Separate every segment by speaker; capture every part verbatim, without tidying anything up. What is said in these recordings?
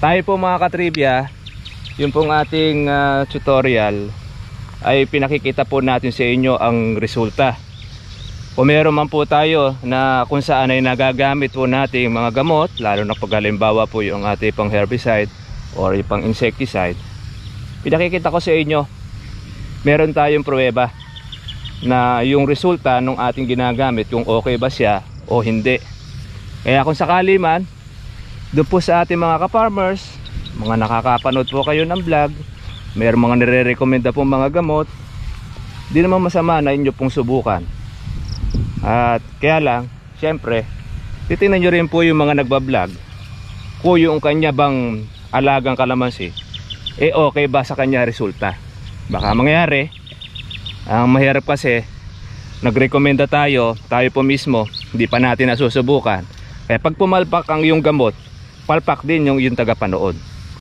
Speaker 1: Tayo po mga katribya, yung pong ating uh, tutorial ay pinakikita po natin sa inyo ang resulta. Kung meron man po tayo na kung saan ay nagagamit po natin mga gamot, lalo na pag halimbawa po yung ating pang herbicide or yung pang insecticide, pinakikita ko sa inyo, meron tayong pruweba na yung resulta ng ating ginagamit, kung okay ba siya o hindi. Kaya kung sakali man, doon po sa ating mga ka-farmers, mga nakakapanood po kayo ng vlog, mayroong mga nire-recommenda pong mga gamot, di naman masama na inyo pong subukan. At kaya lang, syempre, titingnan nyo rin po yung mga nagbablog kung yung kanya bang alagang kalamansi, eh okay ba sa kanya resulta. Baka mangyari, ang mahirap kasi, nagrekomenda tayo, tayo po mismo, hindi pa natin nasusubukan. Kaya pag pumalpak ang yung gamot, palpak din yung yung tagapanood.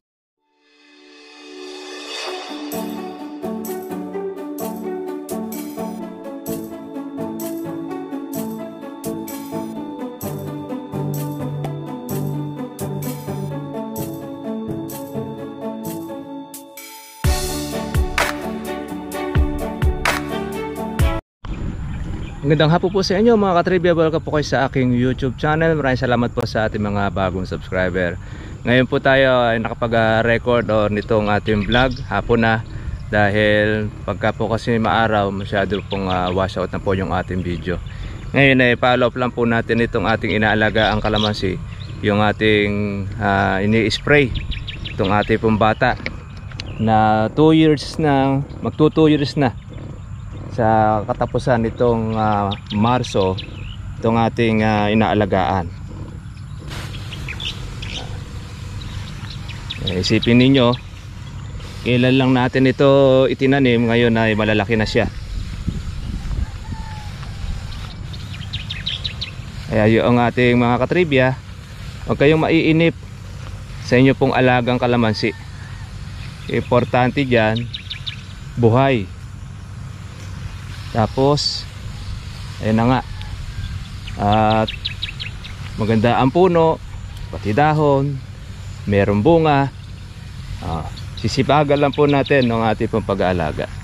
Speaker 1: Magandang hapon po sa inyo mga katribya. Welcome po kayo sa aking YouTube channel. Maraming salamat po sa ating mga bagong subscriber. Ngayon po tayo ay nakapag-record o nitong ating vlog hapon na, dahil pagka po kasi maaraw, masyado pong uh, wash out na po yung ating video. Ngayon ay follow up lang po natin itong ating inaalaga ang kalamansi, yung ating uh, ini-spray itong ating pong bata na two years na, magto two years na sa katapusan nitong uh, Marso, itong ating uh, inaalagaan. Isipin ninyo, kailan lang natin ito itinanim, ngayon ay malalaki na siya. Kaya yung ating mga katribya, huwag kayong maiinip sa inyo pong alagang kalamansi. Importante dyan, buhay. Tapos ayun na nga, at maganda ang puno, pati dahon, merong bunga. ah, Sisipagan lang po natin ng ating pong pag-aalaga.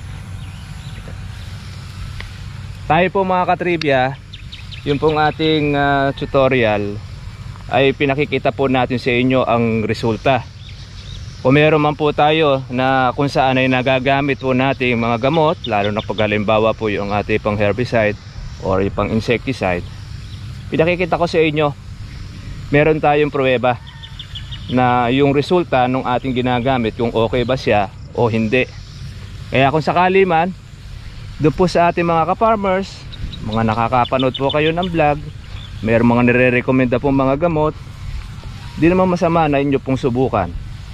Speaker 1: Tayo po mga katribya, yung pong ating uh, tutorial ay pinakikita po natin sa inyo ang resulta. Kung meron man po tayo na kung saan ay nagagamit po natin mga gamot, lalo na pag halimbawa po yung ating pang herbicide or yung pang insecticide, pinakikita ko sa inyo, meron tayong pruweba na yung resulta ng ating ginagamit, kung okay ba siya o hindi. Kaya kung sakali man, doon po sa ating mga ka-farmers, mga nakakapanood po kayo ng vlog, meron mga nire-recommenda pong mga gamot, di naman masama na inyo pong subukan.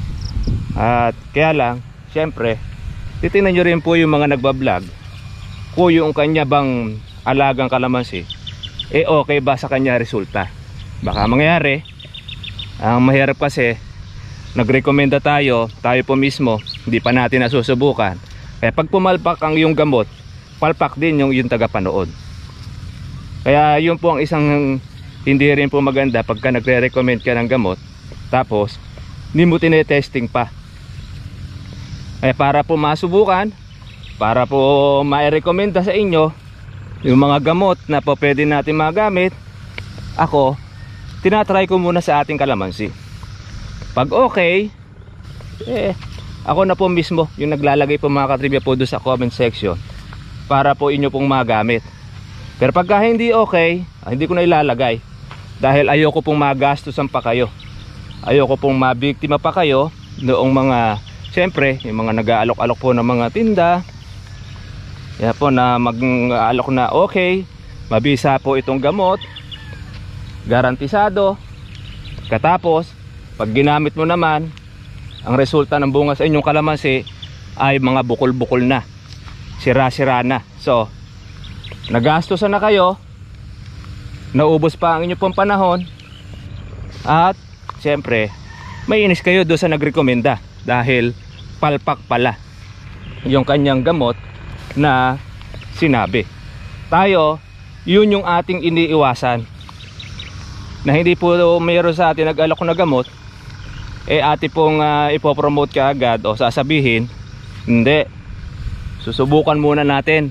Speaker 1: At kaya lang, syempre, titingnan nyo rin po yung mga nagbablog kung yung kanya bang alagang kalamansi, eh okay ba sa kanya resulta. Baka mangyari, ang mahirap kasi, nagrekomenda tayo, tayo po mismo, hindi pa natin nasusubukan. Kaya pag pumalpak ang yung gamot, palpak din yung yung tagapanood. Kaya yun po ang isang hindi rin po maganda pagka nagre-recommend ka ng gamot, tapos hindi mo tinetesting pa. Kaya para po masubukan, para po ma-recommenda sa inyo yung mga gamot na po pwede natin magamit, ako, tinatry ko muna sa ating kalamansi. Pag okay, eh, ako na po mismo yung naglalagay po mga katribya po doon sa comment section para po inyo pong magamit. Pero pagka hindi okay, hindi ko na ilalagay, dahil ayoko pong magastusan pa kayo, ayoko pong mabiktima pa kayo noong mga, siyempre, yung mga nag-aalok-alok po ng mga tinda. Kaya po na mag-aalok na okay, mabisa po itong gamot, garantisado. Katapos, pag ginamit mo naman, ang resulta ng bunga sa inyong kalamansi ay mga bukol-bukol na, sira-sira na. So, nagastusan na kayo, naubos pa ang inyong pong panahon, at siyempre, may inis kayo doon sa nagrekomenda, dahil palpak pala yung kanyang gamot na sinabi. Tayo, yun yung ating iniiwasan, na hindi po mayroon sa atin nag-alok na gamot, eh ate pong uh, ipopromote ka agad o sasabihin, hindi, susubukan muna natin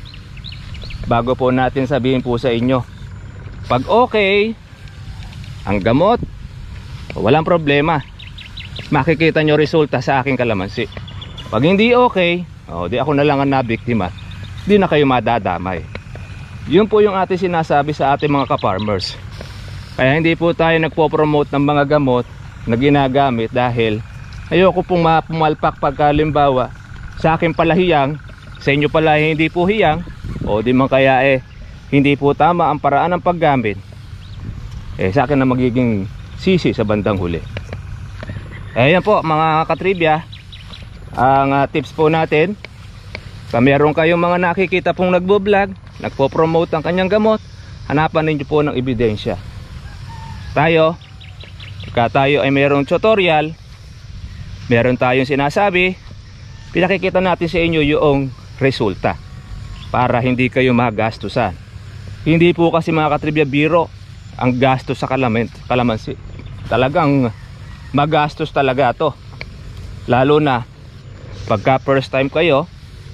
Speaker 1: bago po natin sabihin po sa inyo. Pag okay ang gamot, walang problema, makikita nyo resulta sa aking kalamansi. Pag hindi okay, oh, di ako na lang ang nabiktima, di na kayo madadamay. Yun po yung ating sinasabi sa ating mga ka-farmers. Kaya hindi po tayo nagpo-promote ng mga gamot na ginagamit dahil ayoko pong mapumalpak pagkalimbawa sa akin pala hiyang, sa inyo pala hindi po hiyang, o di man kaya eh hindi po tama ang paraan ng paggamit, eh sa akin na magiging sisi sa bandang huli. Ayan po mga katribya, ang uh, tips po natin. Kung meron kayong mga nakikita pong nagbo-vlog, nagpo-promote ang kanyang gamot, hanapan ninyo po ng ebidensya. Tayo, pagka tayo ay mayroong tutorial, meron tayong sinasabi, pinakikita natin sa inyo yung resulta para hindi kayo magastusan. Hindi po kasi mga katribya biro ang gastos sa kalamansi. Talagang magastos talaga to, lalo na pagka first time kayo,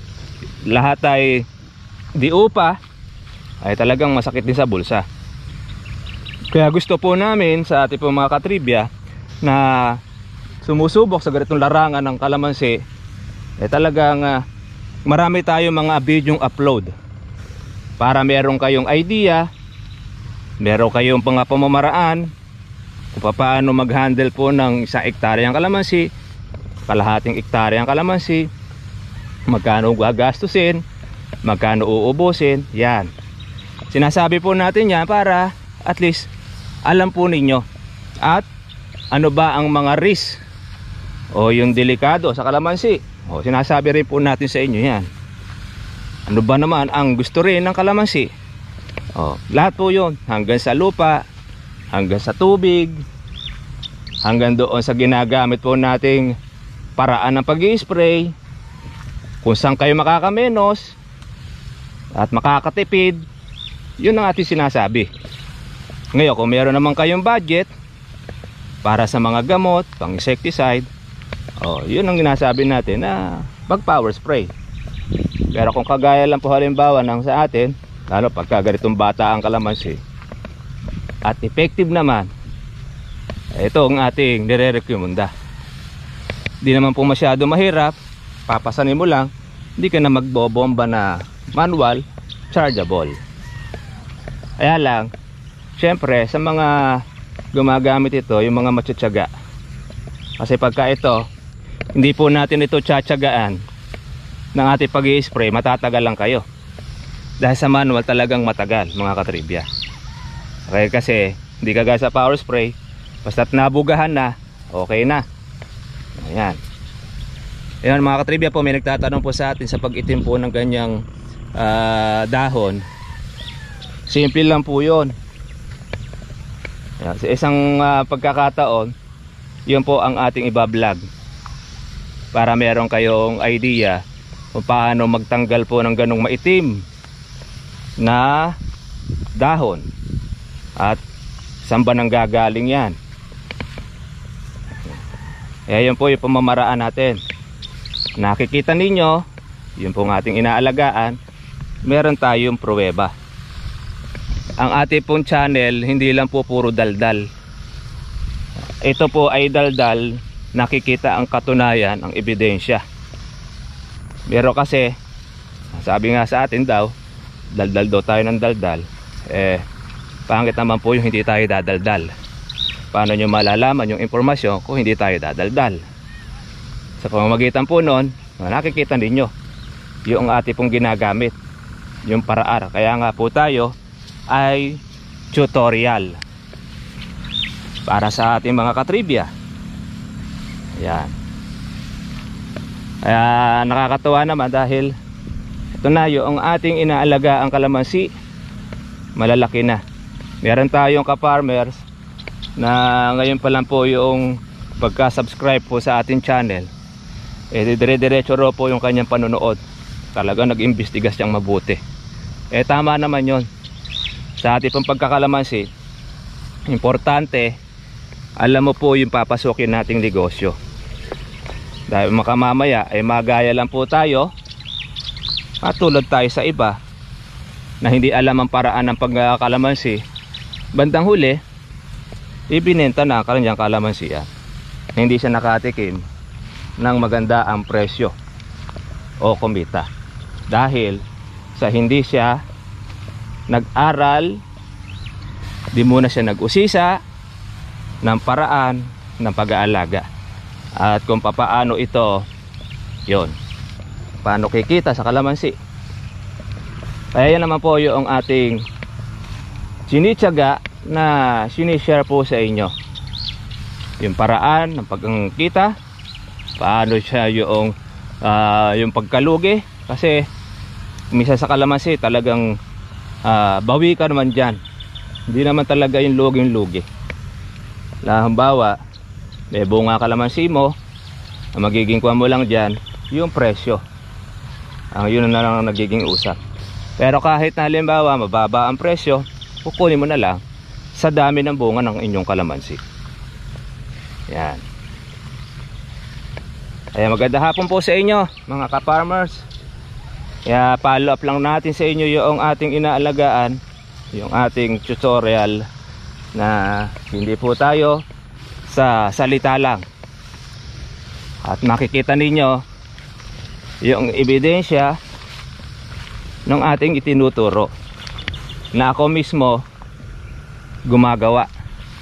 Speaker 1: lahat ay di upa, ay talagang masakit din sa bulsa. Kaya gusto po namin sa ating po mga katribya na sumusubok sa ganitong larangan ng kalamansi, eh talagang uh, marami tayong mga videong upload para meron kayong idea, meron kayong mga pamamaraan kung paano mag-handle po ng isang ektaryang kalamansi, kalahating ektaryang kalamansi, magkano gagastusin, magkano uubusin. Yan, sinasabi po natin yan para at least alam po ninyo at ano ba ang mga risk o yung delikado sa kalamansi. O sinasabi rin po natin sa inyo yan. Ano ba naman ang gusto rin ng kalamansi. O, lahat po yun, hanggang sa lupa, hanggang sa tubig, hanggang doon sa ginagamit po nating paraan ng pag-i-spray, kung saan kayo makakamenos at makakatipid. Yun ang ating sinasabi. Ngayon, kung meron naman kayong budget para sa mga gamot, pang insecticide, oh, yun ang ginasabi natin na mag power spray. Pero kung kagaya lang po halimbawa ng sa atin, lalo pagka ganitong bata ang kalamansi at effective naman, ito ang ating nire-recommenda. Di naman po masyado mahirap, papasanin mo lang, hindi ka na magbobomba na manual, chargeable. Kaya lang, syempre sa mga gumagamit ito, yung mga matutsaga, kasi pagka ito hindi po natin ito tsatsagaan ng ating pag-i-spray, matatagal lang kayo. Dahil sa manual talagang matagal mga katribya. Okay, kasi hindi kagaya sa power spray, basta't nabugahan na, okay na. Ayan. Ayan mga katribya po, may nagtatanong po sa atin sa pag-itim po ng ganyang uh, dahon. Simple lang po yun. Ayan, sa isang uh, pagkakataon, yun po ang ating ibablog para meron kayong idea kung paano magtanggal po ng ganong maitim na dahon at saan ba nang gagaling yan. Eh, yun po yung pamamaraan natin. Nakikita ninyo, yun po ng ating inaalagaan, meron tayong pruweba. Ang ating pong channel hindi lang po puro daldal. Ito po ay daldal, nakikita ang katunayan, ang ebidensya. Pero kasi sabi nga sa atin daw, daldal daw tayo ng daldal, eh pangit naman po yung hindi tayo dadaldal. Paano nyo malalaman yung impormasyon kung hindi tayo dadaldal? Sa pamamagitan po nun, nakikita ninyo yung ating pong ginagamit, yung paraan. Kaya nga po tayo ay tutorial para sa ating mga katribya. Ayan. Kaya nakakatuwa naman dahil ito na yung ating inaalaga ang kalamansi, malalaki na. Meron tayong ka-farmers na ngayon pa lang po yung pagka-subscribe po sa ating channel, eh dire-diretso ro po yung kanyang panonood. Talaga nag-imbestiga siyang mabuti. Eh tama naman yon. Sa ating pong pagkakalamansi, importante alam mo po yung papasukin nating negosyo. Dahil makamamaya ay magaya lang po tayo, katulad tayo sa iba na hindi alam ang paraan ng pagkakalamansi, bandang huli ibinenta na ang kanyang kalamansi yan. Hindi siya nakatikim ng maganda ang presyo o kumita dahil sa hindi siya nag-aral, di muna siya nag-usisa ng paraan ng pag-aalaga at kung papaano ito yon, paano kikita sa kalamansi. Kaya yan naman po yung ating sinitsaga na sinishare po sa inyo, yung paraan ng pagkikita, paano siya yung uh, yung pagkalugi. Kasi misa sa kalamansi talagang uh, bawi ka naman dyan, hindi naman talaga yung lugi yung lugi. Halimbawa, may bunga kalamansi mo, ang magiging kuha mo lang dyan yung presyo, ang yun na lang nagiging usap. Pero kahit na halimbawa mababa ang presyo, kukunin mo na lang sa dami ng bunga ng inyong kalamansi. Yan. Kaya maganda hapon po sa inyo mga ka-farmers. Kaya follow up lang natin sa inyo yung ating inaalagaan, yung ating tutorial, na hindi po tayo sa salita lang. At makikita ninyo yung ebidensya ng ating itinuturo na ako mismo gumagawa.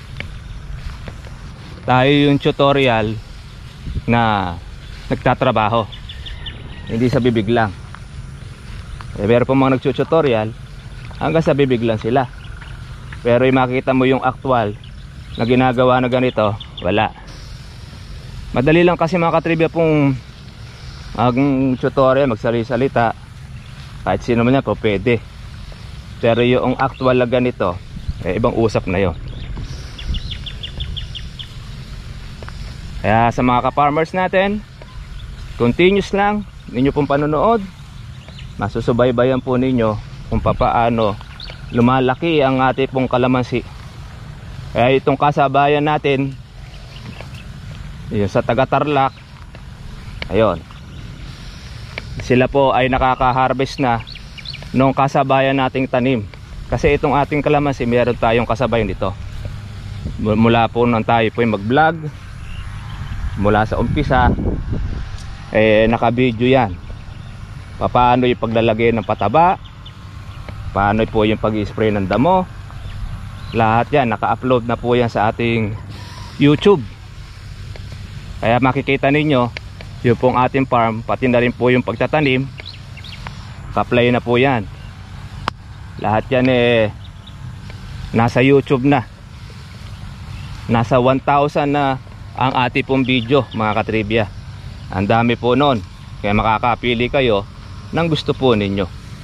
Speaker 1: Tayo yung tutorial na nagtatrabaho, hindi sa bibig lang. Eh, pero po mga nagtututorial hanggang sa bibig lang sila, pero yung makita mo yung actual na ginagawa na ganito, wala. Madali lang kasi mga katribya pong ang tutorial, magsali-salita, kahit sino man yan po pwede. Pero yung actual na ganito, eh, ibang usap na yun. Kaya sa mga ka-farmers natin, continuous lang ninyo pong panonood, masusubaybayan po ninyo kung paano lumalaki ang ating pong kalamansi. Kaya itong kasabayan natin, yun sa taga Tarlac, ayun, sila po ay nakaka-harvest na nung kasabayan nating tanim. Kasi itong ating kalamansi, meron tayong kasabayan dito. Mula po nang tayo po yung mag-vlog, mula sa umpisa, eh naka-video yan. Paano yung paglalagay ng pataba, paano po yung pag-spray ng damo, lahat yan naka-upload na po yan sa ating YouTube. Kaya makikita ninyo yung pong ating farm, pati na rin po yung pagtatanim, ka-play na po yan. Lahat yan eh nasa YouTube na. Nasa one thousand na ang ating pong video mga katribya. Ang dami po nun. Kaya makakapili kayo ng gusto po ninyo.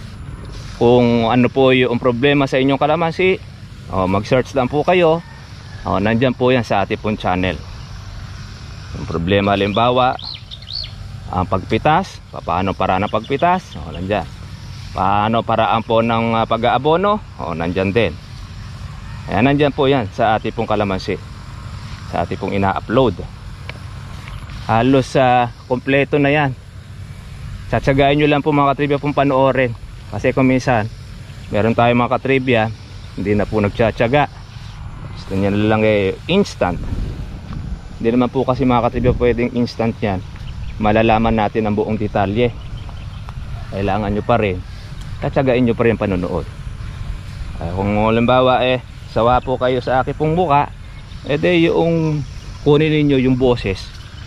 Speaker 1: Kung ano po yung problema sa inyong kalamansi, oh, mag-search lang po kayo. Oh, nandyan po yan sa ating pong channel. Yung problema halimbawa, ang pagpitas, paano para ng pagpitas, oh, nandyan. Paano paraan po ng uh, pag-aabono, oh, nandyan din. Ayan, nandyan po yan sa ating pong kalamansi, sa ating pong ina-upload. Halos sa uh, kompleto na yan. Tsatsagain nyo lang po mga katribya pong panoorin. Kasi kung minsan meron tayong mga katribya hindi na po nagtsatsaga, gusto nyo lang eh instant. Hindi naman po kasi mga katribya pwedeng instant yan. Malalaman natin ang buong detalye. Kailangan nyo pa rin, tatsagain nyo pa rin panonood. uh, Kung halimbawa eh sawa po kayo sa aking pong buka, eh de yung kunin ninyo yung boses.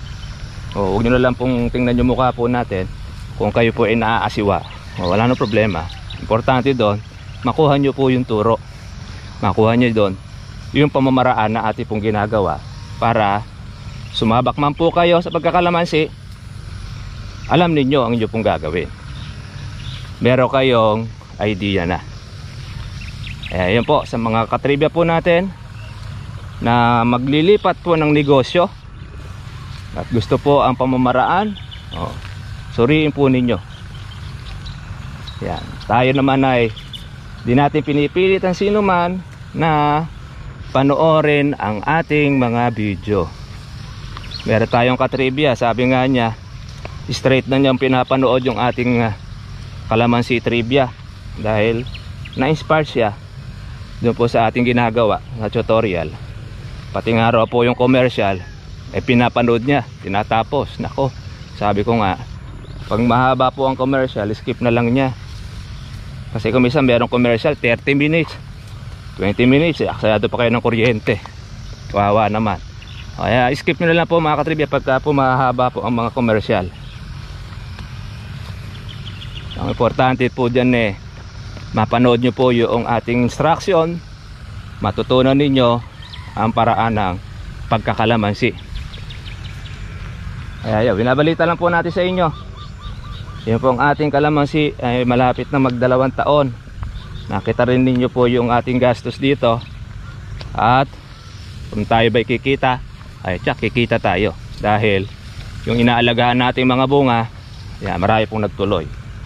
Speaker 1: O huwag nyo na lang pong tingnan yung mukha po natin kung kayo po ay naaasiwa. O, wala nang problema. Importante doon, makuha nyo po yung turo, makuha nyo doon yung pamamaraan na ating pong ginagawa para sumabak man po kayo sa pagkakalamansi, alam ninyo ang inyo pong gagawin. Meron kayong idea na. Eh, yun po sa mga katribya po natin na maglilipat po ng negosyo at gusto po ang pamamaraan, oh, suriin po ninyo. Yan. Tayo naman ay di natin pinipilit ang sino man na panoorin ang ating mga video. Meron tayong katribya, sabi nga niya straight na niyang pinapanood yung ating uh, kalamansi trivia dahil na-inspire siya doon po sa ating ginagawa na tutorial. Pati nga raw po yung commercial eh pinapanood niya, tinatapos. Nako, sabi ko nga, pag mahaba po ang commercial, skip na lang niya. Kasi kung minsan merong commercial thirty minutes, twenty minutes, eh, aksayado pa kayo ng kuryente. Kawawa naman. Kaya skip nyo na lang po mga katribya pagka po mahaba po ang mga commercial. Ang importante po dyan eh, mapanood nyo po yung ating instruction, matutunan ninyo ang paraan ng pagkakalamansi. Kaya yun, binabalita lang po natin sa inyo. Yung pong ating kalamansi ay malapit na magdalawang taon. Nakita rin ninyo po yung ating gastos dito. At kung tayo ba'y kikita, ay tsak kikita tayo. Dahil yung inaalagaan nating mga bunga, yan, marami pong nagtuloy.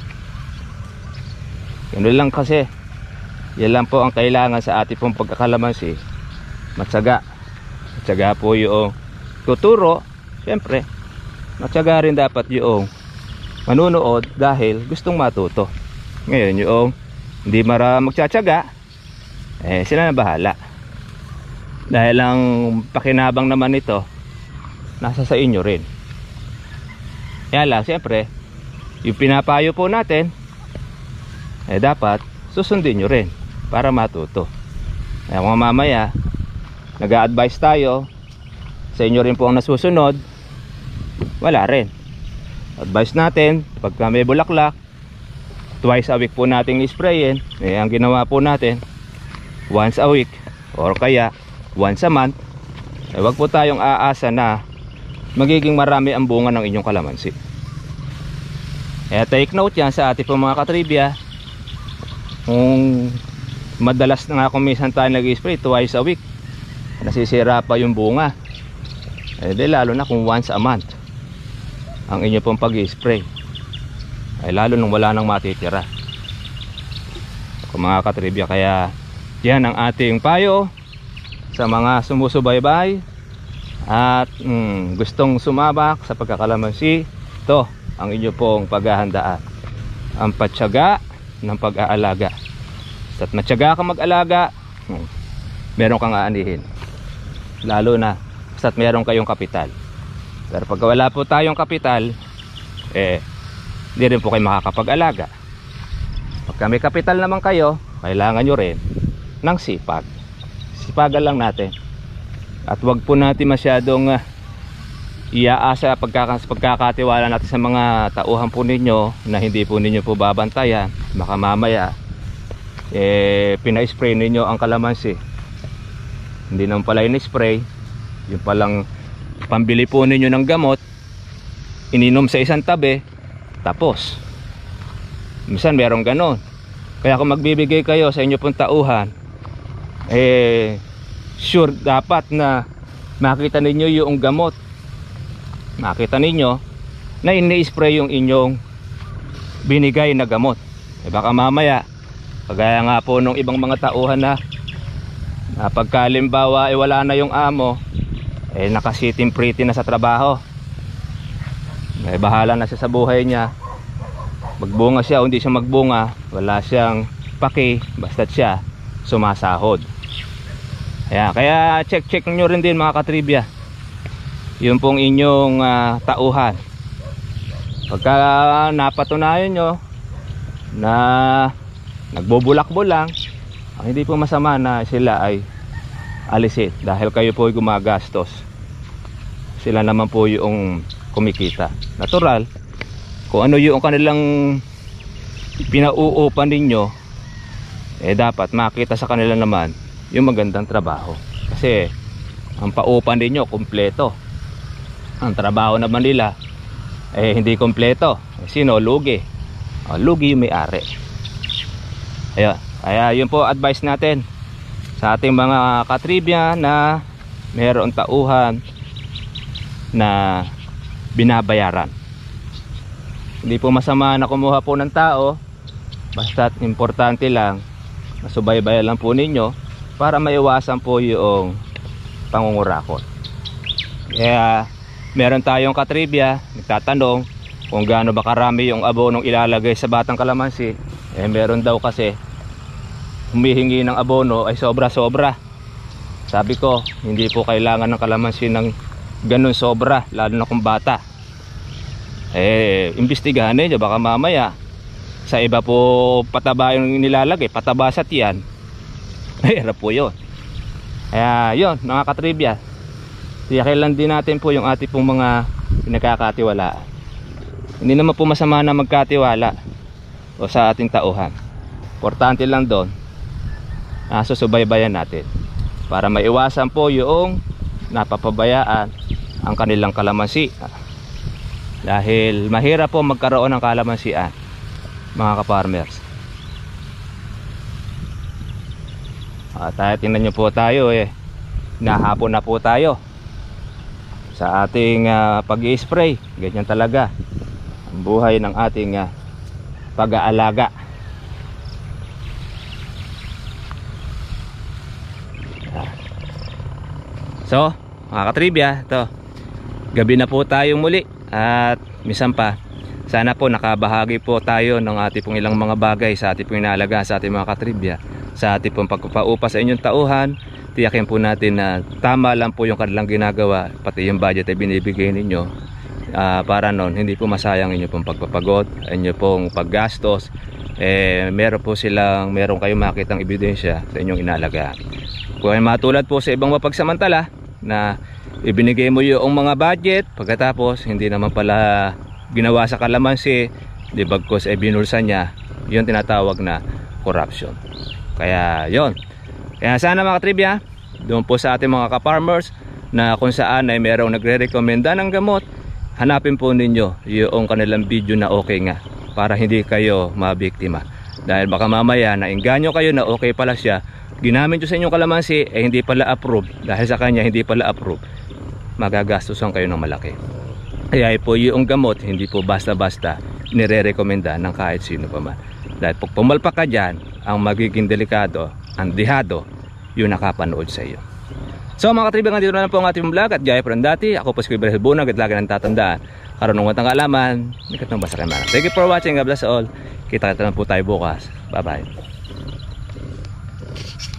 Speaker 1: Yun lang kasi, yan lang po ang kailangan sa ating pong pagkakalamansi. Matyaga. Matyaga po yung tuturo. Siyempre, matyaga rin dapat yung manunood dahil gustong matuto. Ngayon yung hindi mara magtsatsaga, eh sila na bahala. Dahil ang pakinabang naman ito nasa sa inyo rin. Kaya lang siyempre yung pinapayo po natin eh dapat susundin nyo rin para matuto. Kaya kung mamaya nag-a-advise tayo, sa inyo rin po ang nasusunod, wala rin. Advice natin, pagka may bulaklak, twice a week po nating isprayin. Eh, ang ginawa po natin, once a week or kaya once a month. Eh, wag po tayong aasa na magiging marami ang bunga ng inyong kalamansi. Kaya take note yan sa ating po mga katribya. Kung madalas na nga kung minsan tayo nag-spray twice a week, nasisira pa yung bunga. Eh, di lalo na kung once a month ang inyo pong pag-spray, ay lalo nung wala nang matitira kung mga katribya. Kaya yan ang ating payo sa mga sumusubaybay at mm, gustong sumabak sa pagkakalamansi. Ito ang inyo pong paghahandaan, ang patyaga ng pag-aalaga. At matyaga ka mag-alaga, hmm, meron kang aanihin, lalo na basta't meron kayong kapital. Pero pag wala po tayong kapital, eh hindi rin po kayo makakapag-alaga. Pag may kapital naman kayo, kailangan nyo rin ng sipag. Sipagan lang natin. At wag po natin masyadong uh, iaasa pagkaka pagkakatiwala natin sa mga tauhan po ninyo na hindi po ninyo po babantayan. Baka mamaya eh pina-spray ninyo ang kalamansi, hindi naman pala in-spray, yung palang pambili po ninyo ng gamot, ininom sa isang tabi, tapos minsan merong ganon. Kaya kung magbibigay kayo sa inyo pong tauhan, eh sure dapat na makita ninyo yung gamot, makita ninyo na ini-spray yung inyong binigay na gamot. Eh baka mamaya kagaya nga po nung ibang mga tauhan na, na pagkalimbawa eh wala na yung amo, eh nakasiting pretty na sa trabaho, eh bahala na siya sa buhay niya. Magbunga siya o hindi siya magbunga, wala siyang paki, basta't siya sumasahod. Kaya, kaya check check nyo rin din mga katribya yung pong inyong uh, tauhan. Pagka napatunayan nyo na nagbubulak-bulang, ang hindi po masama na sila ay alisin dahil kayo po ay gumagastos, sila naman po yung kumikita. Natural, kung ano yung kanilang pinauupan ninyo, eh dapat makita sa kanila naman yung magandang trabaho. Kasi ang paupan ninyo kumpleto, ang trabaho naman nila eh hindi kumpleto. Eh, sino? Lugi. O, lugi yung may-ari. Ayan. Kaya yun po advice natin sa ating mga katribya na mayroong tauhan na binabayaran. Hindi po masama na kumuha po ng tao, basta't importante lang, masubaybayan lang po ninyo para maiwasan po yung pangungurakot. Kaya meron tayong katribya nagtatanong kung gaano ba karami yung abonong ilalagay sa batang kalamansi. Eh meron daw kasi humihingi ng abono ay sobra-sobra. Sabi ko, hindi po kailangan ng kalamansi ng ganun sobra, lalo na kung bata. Eh imbestigahan niyo, baka mamaya sa iba po pataba yung nilalagay, pataba sa tiyan. Mahirap po yun. Kaya yun mga katribya, tiyakin lang din natin po yung ating pong mga pinagkakatiwalaan. Hindi naman po masama na magkatiwala o sa ating tauhan. Importante lang doon na susubaybayan natin para maiwasan po yung napapabayaan ang kanilang kalamansi. Dahil mahirap po magkaroon ng kalamansian mga ka-farmers. At uh, tingnan nyo po tayo eh, nahapon na po tayo sa ating uh, pag-i-spray. Ganyan talaga ang buhay ng ating uh, pag-aalaga. So mga katribya, ito gabi na po tayo muli. At minsan pa, sana po nakabahagi po tayo ng ating pong ilang mga bagay sa ating pong inalaga sa ating mga katribya, sa ating pong pagpapaupa sa inyong tauhan. Tiyakin po natin na tama lang po yung kanilang ginagawa, pati yung budget ay binibigay ninyo, uh, para noon hindi po masayang inyo pong pagpapagod, inyo pong paggastos. Eh, meron po silang, meron kayong makitang ebidensya sa inyong inalaga. Kung ay matulad po sa ibang mapagsamantala na ibinigay mo yung mga budget, pagkatapos hindi naman pala ginawa sa kalamansi, di bagkos ay binulsa niya, yun tinatawag na corruption. Kaya yon. Kaya sana mga katribya, doon po sa ating mga ka-farmers na kung saan ay merong nagre-recommenda ng gamot, hanapin po ninyo yung kanilang video na okay nga, para hindi kayo mabiktima. Dahil baka mamaya nainganyo kayo na okay pala siya, ginamit nyo sa inyong kalamansi eh hindi pala approve, dahil sa kanya hindi pala approve, magagastusan kayo ng malaki. Kaya po yung gamot hindi po basta-basta nire-recommenda ng kahit sino pa man. Dahil pag pumalpak ka dyan, ang magiging delikado, ang dihado, yung nakapanood sa iyo. So mga katribya, dito na lang po ang ating vlog. At gaya po ng dati, ako po si Kuya Berhel Bunag at lagi nang tatandaan, karunungan ng kaalaman, nikat ng basa kayo. Thank you for watching. God bless all. Kita-kita lang po tayo bukas. Bye bye.